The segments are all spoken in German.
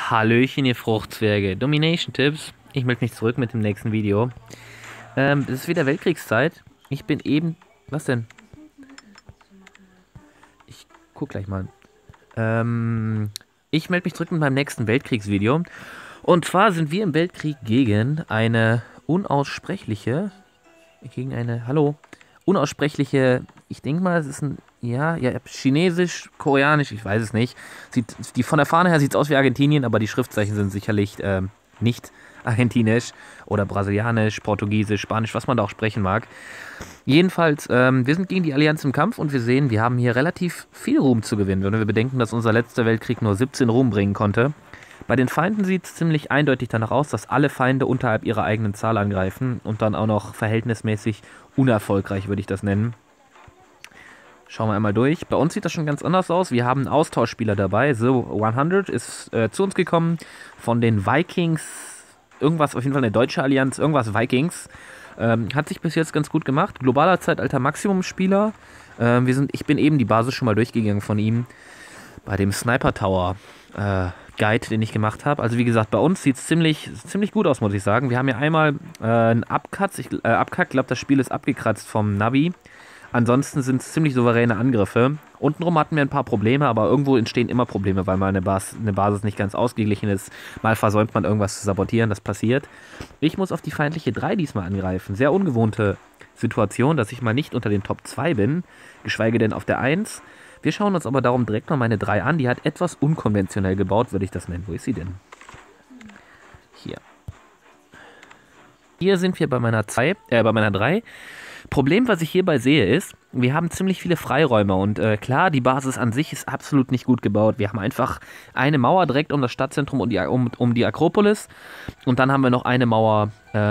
Hallöchen, ihr Fruchtzwerge. Domination-Tipps. Ich melde mich zurück mit dem nächsten Video. Es ist wieder Weltkriegszeit. Ich bin eben... Was denn? Ich guck gleich mal. Ich melde mich zurück mit meinem nächsten Weltkriegsvideo. Und zwar sind wir im Weltkrieg gegen eine unaussprechliche... Hallo? Unaussprechliche... Ich denke mal, es ist ein... Ja, chinesisch, koreanisch, ich weiß es nicht. Von der Fahne her sieht es aus wie Argentinien, aber die Schriftzeichen sind sicherlich nicht argentinisch oder brasilianisch, portugiesisch, spanisch, was man da auch sprechen mag. Jedenfalls, wir sind gegen die Allianz im Kampf und wir sehen, wir haben hier relativ viel Ruhm zu gewinnen, wenn wir bedenken, dass unser letzter Weltkrieg nur 17 Ruhm bringen konnte. Bei den Feinden sieht es ziemlich eindeutig danach aus, dass alle Feinde unterhalb ihrer eigenen Zahl angreifen und dann auch noch verhältnismäßig unerfolgreich, würde ich das nennen. Schauen wir einmal durch. Bei uns sieht das schon ganz anders aus. Wir haben einen Austauschspieler dabei. The 100 ist zu uns gekommen von den Vikings. Irgendwas, auf jeden Fall eine deutsche Allianz. Irgendwas Vikings. Hat sich bis jetzt ganz gut gemacht. Globaler Zeitalter Maximum-Spieler. Ich bin eben die Basis schon mal durchgegangen von ihm. Bei dem Sniper Tower Guide, den ich gemacht habe. Also wie gesagt, bei uns sieht es ziemlich gut aus, muss ich sagen. Wir haben hier einmal einen Abcut. Ich glaube, das Spiel ist abgekratzt vom Navi. Ansonsten sind es ziemlich souveräne Angriffe. Untenrum hatten wir ein paar Probleme, aber irgendwo entstehen immer Probleme, weil mal eine Basis nicht ganz ausgeglichen ist. Mal versäumt man irgendwas zu sabotieren, das passiert. Ich muss auf die feindliche 3 diesmal angreifen. Sehr ungewohnte Situation, dass ich mal nicht unter den Top 2 bin, geschweige denn auf der 1. Wir schauen uns aber darum direkt mal meine 3 an. Die hat etwas unkonventionell gebaut, würde ich das nennen. Wo ist sie denn? Hier. Hier sind wir bei meiner 3. Problem, was ich hierbei sehe, ist, wir haben ziemlich viele Freiräume und klar, die Basis an sich ist absolut nicht gut gebaut. Wir haben einfach eine Mauer direkt um das Stadtzentrum und um die Akropolis und dann haben wir noch eine Mauer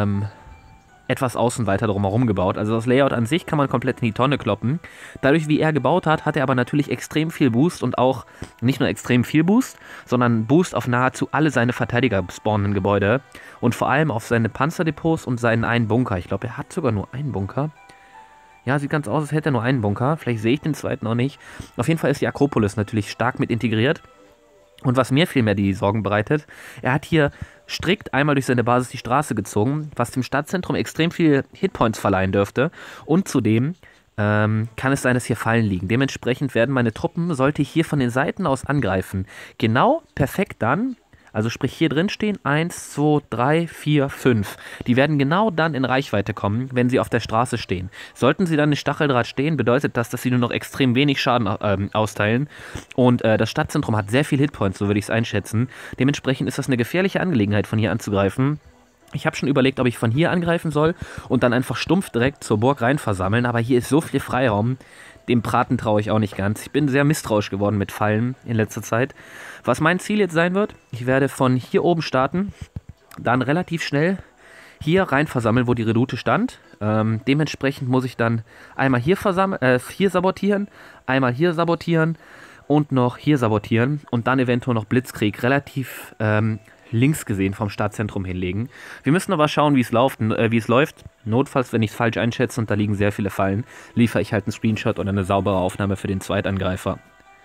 etwas außen weiter drumherum gebaut. Also das Layout an sich kann man komplett in die Tonne kloppen. Dadurch, wie er gebaut hat, hat er aber natürlich extrem viel Boost und auch nicht nur extrem viel Boost, sondern Boost auf nahezu alle seine Verteidiger spawnenden Gebäude und vor allem auf seine Panzerdepots und seinen einen Bunker. Ich glaube, er hat sogar nur einen Bunker. Ja, sieht ganz aus, als hätte er nur einen Bunker. Vielleicht sehe ich den zweiten noch nicht. Auf jeden Fall ist die Akropolis natürlich stark mit integriert. Und was mir vielmehr die Sorgen bereitet, er hat hier strikt einmal durch seine Basis die Straße gezogen, was dem Stadtzentrum extrem viel Hitpoints verleihen dürfte. Und zudem kann es sein, dass hier Fallen liegen. Dementsprechend werden meine Truppen, sollte ich hier von den Seiten aus angreifen, genau perfekt dann... Also sprich hier drin stehen 1, 2, 3, 4, 5. Die werden genau dann in Reichweite kommen, wenn sie auf der Straße stehen. Sollten sie dann in Stacheldraht stehen, bedeutet das, dass sie nur noch extrem wenig Schaden austeilen. Und das Stadtzentrum hat sehr viel Hitpoints, so würde ich es einschätzen. Dementsprechend ist das eine gefährliche Angelegenheit, von hier anzugreifen. Ich habe schon überlegt, ob ich von hier angreifen soll und dann einfach stumpf direkt zur Burg rein versammeln. Aber hier ist so viel Freiraum. Dem Braten traue ich auch nicht ganz. Ich bin sehr misstrauisch geworden mit Fallen in letzter Zeit. Was mein Ziel jetzt sein wird, ich werde von hier oben starten, dann relativ schnell hier rein versammeln, wo die Redoute stand. Dementsprechend muss ich dann einmal hier sabotieren, einmal hier sabotieren und noch hier sabotieren und dann eventuell noch Blitzkrieg relativ links gesehen vom Stadtzentrum hinlegen. Wir müssen aber schauen, wie es läuft. Notfalls, wenn ich es falsch einschätze und da liegen sehr viele Fallen, liefere ich halt einen Screenshot oder eine saubere Aufnahme für den Zweitangreifer.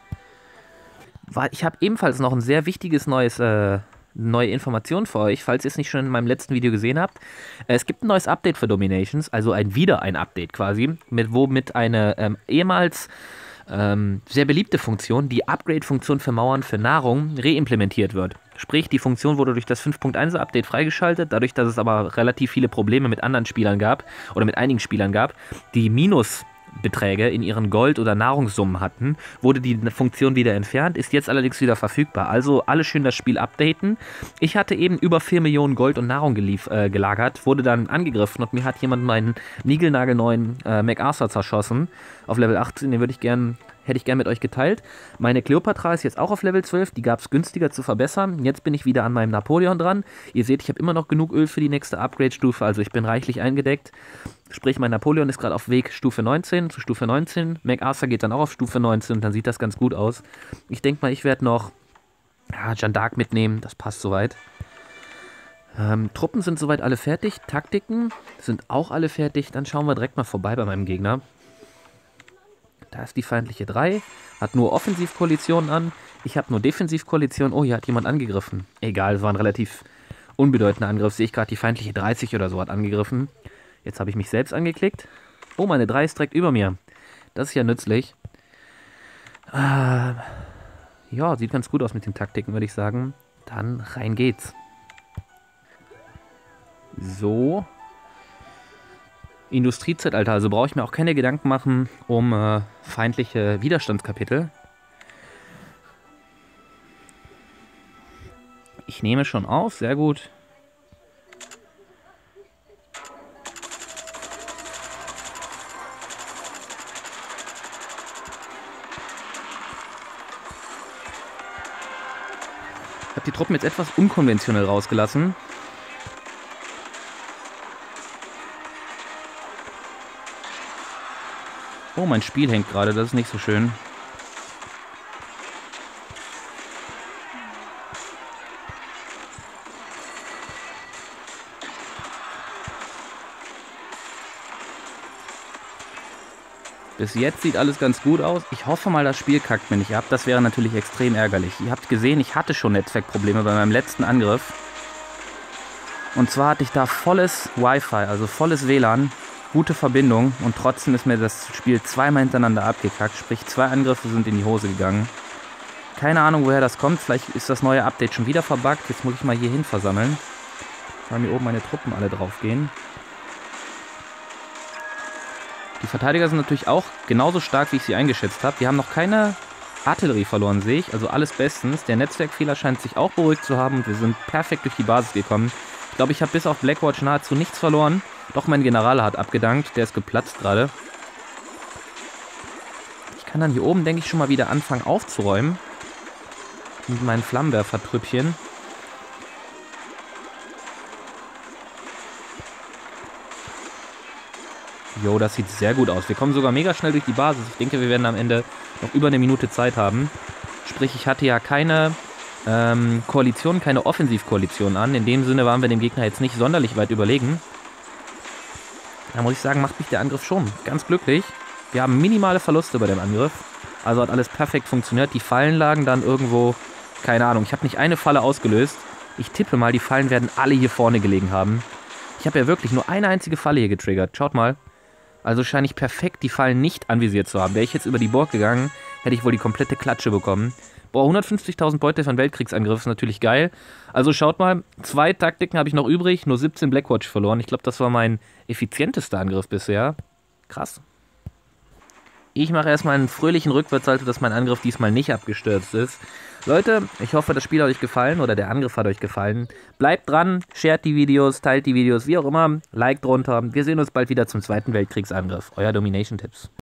Ich habe ebenfalls noch ein sehr wichtiges neue Information für euch, falls ihr es nicht schon in meinem letzten Video gesehen habt. Es gibt ein neues Update für Dominations, also wieder ein Update quasi, womit eine ehemals sehr beliebte Funktion, die Upgrade-Funktion für Mauern für Nahrung, reimplementiert wird. Sprich, die Funktion wurde durch das 5.1er Update freigeschaltet, dadurch, dass es aber relativ viele Probleme mit anderen Spielern gab, oder mit einigen Spielern gab, die Minusbeträge in ihren Gold- oder Nahrungssummen hatten, wurde die Funktion wieder entfernt, ist jetzt allerdings wieder verfügbar. Also alle schön das Spiel updaten. Ich hatte eben über 4 Millionen Gold und Nahrung gelagert, wurde dann angegriffen und mir hat jemand meinen niegelnagelneuen MacArthur zerschossen auf Level 18, den hätte ich gern mit euch geteilt. Meine Cleopatra ist jetzt auch auf Level 12, die gab es günstiger zu verbessern. Jetzt bin ich wieder an meinem Napoleon dran. Ihr seht, ich habe immer noch genug Öl für die nächste Upgrade-Stufe, also ich bin reichlich eingedeckt. Sprich, mein Napoleon ist gerade auf Weg Stufe 19 zu Stufe 19. MacArthur geht dann auch auf Stufe 19 und dann sieht das ganz gut aus. Ich denke mal, ich werde noch Jeanne d'Arc mitnehmen, das passt soweit. Truppen sind soweit alle fertig, Taktiken sind auch alle fertig. Dann schauen wir direkt mal vorbei bei meinem Gegner. Da ist die feindliche 3. Hat nur Offensivkoalitionen an. Ich habe nur Defensivkoalitionen. Oh, hier hat jemand angegriffen. Egal, es war ein relativ unbedeutender Angriff. Sehe ich gerade, die feindliche 30 oder so hat angegriffen. Jetzt habe ich mich selbst angeklickt. Oh, meine 3 ist direkt über mir. Das ist ja nützlich. Ja, sieht ganz gut aus mit den Taktiken, würde ich sagen. Dann rein geht's. So. Industriezeitalter, also brauche ich mir auch keine Gedanken machen um feindliche Widerstandskapitel. Ich nehme schon auf, sehr gut. Ich habe die Truppen jetzt etwas unkonventionell rausgelassen. Oh, mein Spiel hängt gerade, das ist nicht so schön. Bis jetzt sieht alles ganz gut aus. Ich hoffe mal, das Spiel kackt mir nicht ab. Das wäre natürlich extrem ärgerlich. Ihr habt gesehen, ich hatte schon Netzwerkprobleme bei meinem letzten Angriff. Und zwar hatte ich da volles Wi-Fi, also volles WLAN, gute Verbindung. Und trotzdem ist mir das Spiel zweimal hintereinander abgekackt. Sprich, 2 Angriffe sind in die Hose gegangen. Keine Ahnung, woher das kommt. Vielleicht ist das neue Update schon wieder verbuggt. Jetzt muss ich mal hier hin versammeln. Weil mir oben meine Truppen alle drauf gehen. Die Verteidiger sind natürlich auch genauso stark, wie ich sie eingeschätzt habe. Wir haben noch keine Artillerie verloren, sehe ich. Also alles bestens. Der Netzwerkfehler scheint sich auch beruhigt zu haben und wir sind perfekt durch die Basis gekommen. Ich glaube, ich habe bis auf Blackwatch nahezu nichts verloren. Doch mein General hat abgedankt. Der ist geplatzt gerade. Ich kann dann hier oben, denke ich, schon mal wieder anfangen aufzuräumen. Mit meinen Flammenwerfertrüppchen. Jo, das sieht sehr gut aus. Wir kommen sogar mega schnell durch die Basis. Ich denke, wir werden am Ende noch über eine Minute Zeit haben. Sprich, ich hatte ja keine Koalition, keine Offensivkoalition an. In dem Sinne waren wir dem Gegner jetzt nicht sonderlich weit überlegen. Da muss ich sagen, macht mich der Angriff schon ganz glücklich. Wir haben minimale Verluste bei dem Angriff. Also hat alles perfekt funktioniert. Die Fallen lagen dann irgendwo, keine Ahnung, ich habe nicht eine Falle ausgelöst. Ich tippe mal, die Fallen werden alle hier vorne gelegen haben. Ich habe ja wirklich nur eine einzige Falle hier getriggert. Schaut mal. Also scheine ich perfekt die Fallen nicht anvisiert zu haben. Wäre ich jetzt über die Burg gegangen, hätte ich wohl die komplette Klatsche bekommen. Boah, 150.000 Beute von Weltkriegsangriff ist natürlich geil. Also schaut mal, 2 Taktiken habe ich noch übrig, nur 17 Blackwatch verloren. Ich glaube, das war mein effizientester Angriff bisher. Krass. Ich mache erstmal einen fröhlichen Rückwärtssalto, dass mein Angriff diesmal nicht abgestürzt ist. Leute, ich hoffe, das Spiel hat euch gefallen oder der Angriff hat euch gefallen. Bleibt dran, shared die Videos, teilt die Videos, wie auch immer. Like drunter. Wir sehen uns bald wieder zum 2. Weltkriegsangriff. Euer Domination Tipps.